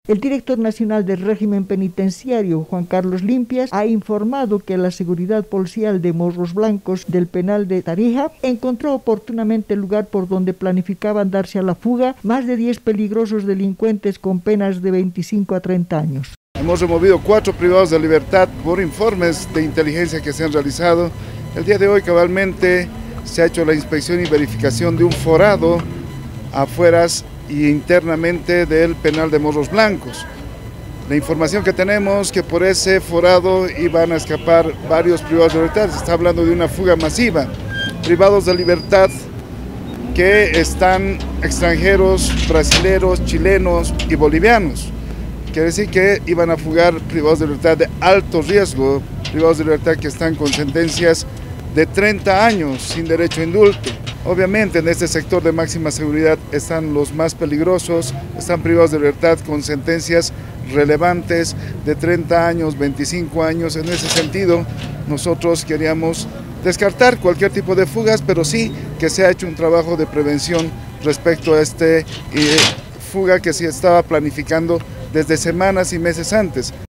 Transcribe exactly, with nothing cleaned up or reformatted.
El director nacional del régimen penitenciario, Juan Carlos Limpias, ha informado que la seguridad policial de Morros Blancos del penal de Tarija encontró oportunamente el lugar por donde planificaban darse a la fuga más de diez peligrosos delincuentes con penas de veinticinco a treinta años. Hemos removido cuatro privados de libertad por informes de inteligencia que se han realizado. El día de hoy cabalmente se ha hecho la inspección y verificación de un forado afueras y internamente del penal de Morros Blancos. La información que tenemos que por ese forado iban a escapar varios privados de libertad. Se está hablando de una fuga masiva. Privados de libertad que están extranjeros, brasileros, chilenos y bolivianos. Quiere decir que iban a fugar privados de libertad de alto riesgo, privados de libertad que están con sentencias de treinta años sin derecho a indulto. Obviamente en este sector de máxima seguridad están los más peligrosos, están privados de libertad con sentencias relevantes de treinta años, veinticinco años. En ese sentido, nosotros queríamos descartar cualquier tipo de fugas, pero sí que se ha hecho un trabajo de prevención respecto a esta eh, fuga que se estaba planificando desde semanas y meses antes.